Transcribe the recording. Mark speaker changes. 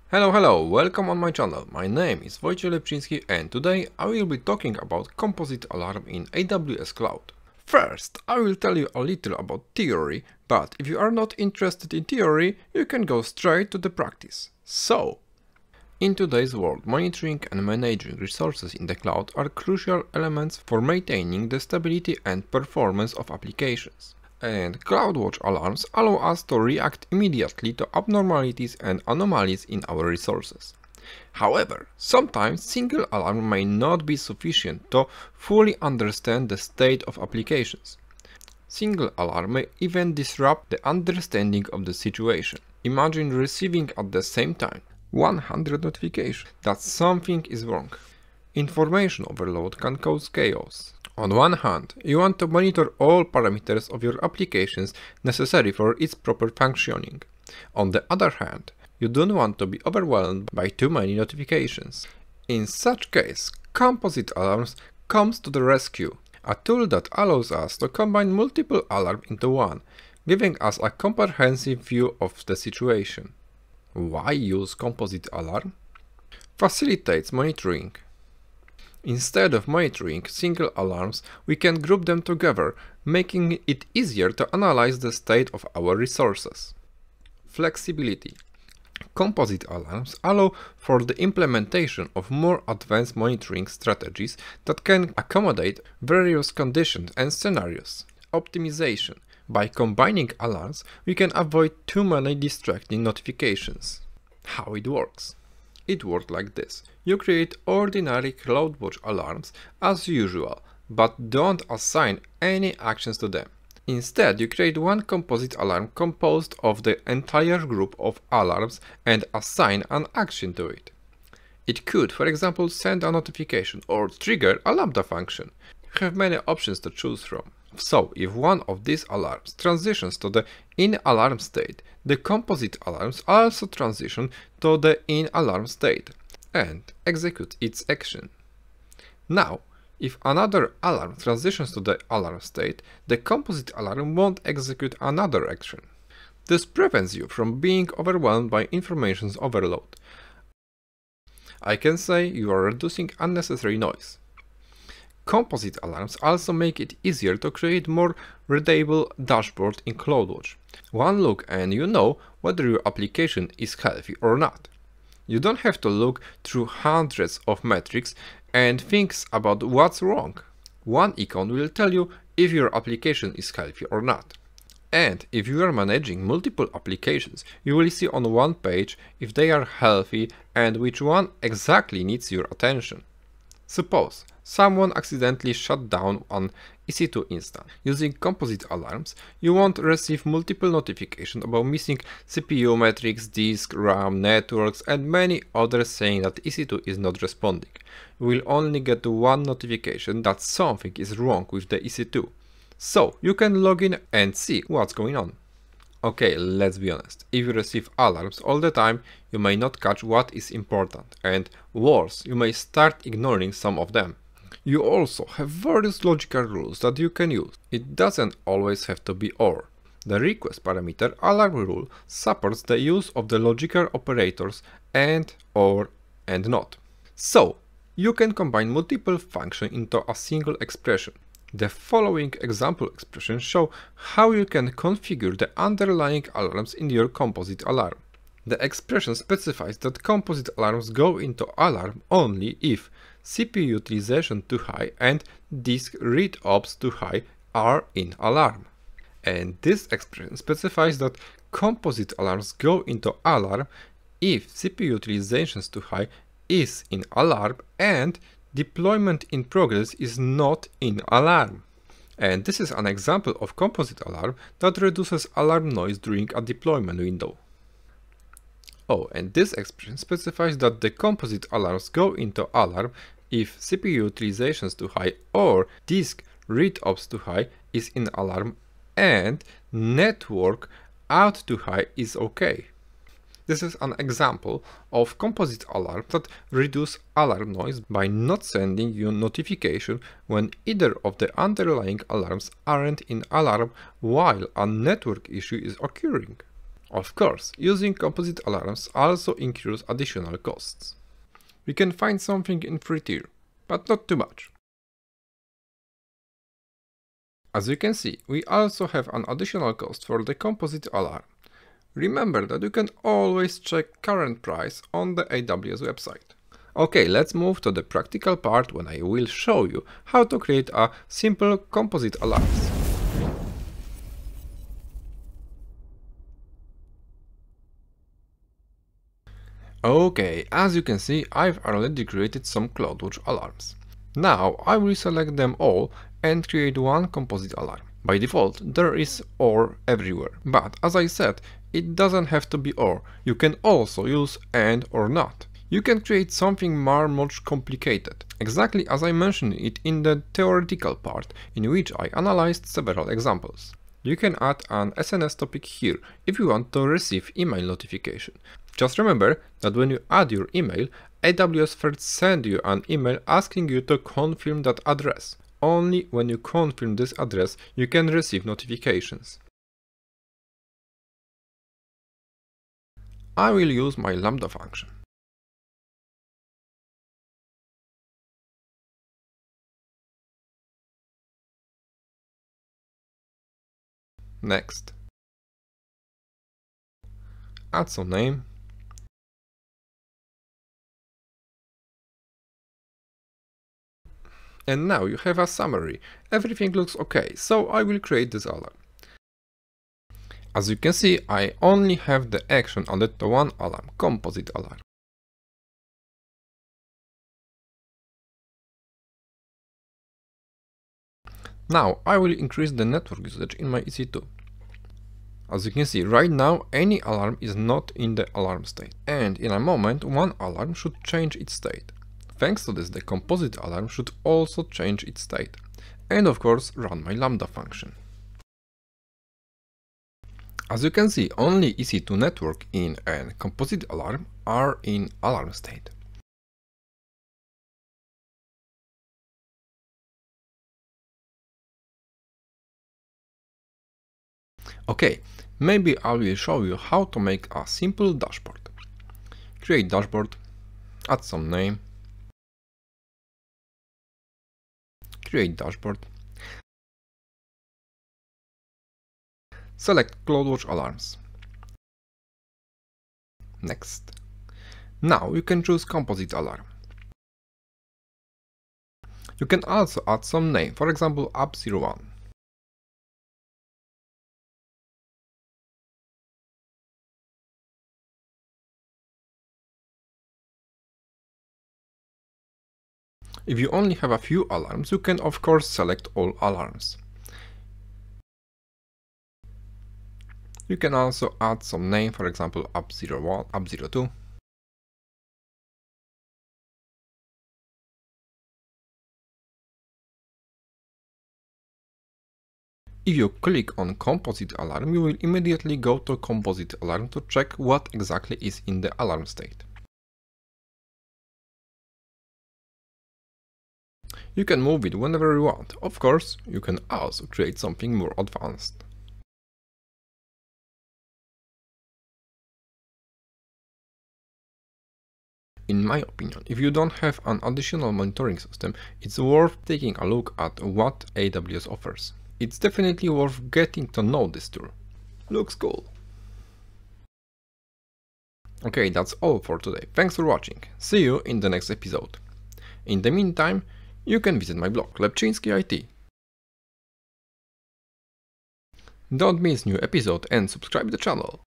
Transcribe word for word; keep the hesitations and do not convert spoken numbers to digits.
Speaker 1: Hello, hello, welcome on my channel. My name is Wojciech Lepczyński and today I will be talking about Composite Alarm in A W S Cloud. First, I will tell you a little about theory, but if you are not interested in theory, you can go straight to the practice. So, in today's world, monitoring and managing resources in the cloud are crucial elements for maintaining the stability and performance of applications. And CloudWatch alarms allow us to react immediately to abnormalities and anomalies in our resources. However, sometimes single alarm may not be sufficient to fully understand the state of applications. Single alarm may even disrupt the understanding of the situation. Imagine receiving at the same time one hundred notifications that something is wrong. Information overload can cause chaos. On one hand, you want to monitor all parameters of your applications necessary for its proper functioning. On the other hand, you don't want to be overwhelmed by too many notifications. In such case, Composite Alarms comes to the rescue, a tool that allows us to combine multiple alarms into one, giving us a comprehensive view of the situation. Why use Composite Alarm? Facilitates monitoring. Instead of monitoring single alarms, we can group them together, making it easier to analyze the state of our resources. Flexibility. Composite alarms allow for the implementation of more advanced monitoring strategies that can accommodate various conditions and scenarios. Optimization. By combining alarms, we can avoid too many distracting notifications. How it works? It works like this. You create ordinary CloudWatch alarms as usual, but don't assign any actions to them. Instead, you create one composite alarm composed of the entire group of alarms and assign an action to it. It could, for example, send a notification or trigger a Lambda function. You have many options to choose from. So, if one of these alarms transitions to the in-alarm state, the composite alarms also transition to the in-alarm state and execute its action. Now, if another alarm transitions to the alarm state, the composite alarm won't execute another action. This prevents you from being overwhelmed by information overload. I can say you are reducing unnecessary noise. Composite alarms also make it easier to create more readable dashboard in CloudWatch. One look and you know whether your application is healthy or not. You don't have to look through hundreds of metrics and think about what's wrong. One icon will tell you if your application is healthy or not. And if you are managing multiple applications, you will see on one page if they are healthy and which one exactly needs your attention. Suppose someone accidentally shut down an E C two instance. Using composite alarms, you won't receive multiple notifications about missing C P U metrics, disk, RAM, networks, and many others saying that E C two is not responding. You will only get one notification that something is wrong with the E C two. So you can log in and see what's going on. Okay, let's be honest. If you receive alarms all the time, you may not catch what is important, and worse, you may start ignoring some of them. You also have various logical rules that you can use. It doesn't always have to be or. The request parameter alarm rule supports the use of the logical operators and, or, and not. So, you can combine multiple functions into a single expression. The following example expressions show how you can configure the underlying alarms in your composite alarm. The expression specifies that composite alarms go into alarm only if C P U utilization too high and disk read ops too high are in alarm. And this expression specifies that composite alarms go into alarm if C P U utilization too high is in alarm and deployment in progress is not in alarm. And this is an example of composite alarm that reduces alarm noise during a deployment window. Oh, and this expression specifies that the composite alarms go into alarm if C P U utilization is too high or disk read ops too high is in alarm and network out too high is okay. This is an example of composite alarm that reduce alarm noise by not sending you notification when either of the underlying alarms aren't in alarm while a network issue is occurring. Of course, using composite alarms also incurs additional costs. We can find something in free tier, but not too much. As you can see, we also have an additional cost for the composite alarm. Remember that you can always check current price on the A W S website. Okay, let's move to the practical part when I will show you how to create a simple composite alarms. Okay, as you can see, I've already created some CloudWatch alarms. Now I will select them all and create one composite alarm. By default, there is or everywhere, but as I said, it doesn't have to be or. You can also use and or not. You can create something more much complicated, exactly as I mentioned it in the theoretical part, in which I analyzed several examples. You can add an S N S topic here if you want to receive email notification. Just remember that when you add your email, A W S first sends you an email asking you to confirm that address. Only when you confirm this address, you can receive notifications. I will use my lambda function. Next. Add some name. And now you have a summary. Everything looks okay, so I will create this alarm. As you can see, I only have the action added to one alarm, composite alarm. Now I will increase the network usage in my E C two. As you can see, right now any alarm is not in the alarm state, and in a moment one alarm should change its state. Thanks to this, the composite alarm should also change its state, and of course run my lambda function. As you can see, only E C two network in and composite alarm are in alarm state. Okay, maybe I will show you how to make a simple dashboard. Create dashboard, add some name, create dashboard, select CloudWatch alarms. Next. Now you can choose composite alarm. You can also add some name, for example A B zero one. If you only have a few alarms, you can of course select all alarms. You can also add some name, for example A B zero one, A B zero two. If you click on composite alarm, you will immediately go to composite alarm to check what exactly is in the alarm state. You can move it whenever you want. Of course, you can also create something more advanced. In my opinion, if you don't have an additional monitoring system, it's worth taking a look at what A W S offers. It's definitely worth getting to know this tool. Looks cool. Okay, that's all for today. Thanks for watching. See you in the next episode. In the meantime, you can visit my blog, lepczynski dot I T. Don't miss new episode and subscribe the channel.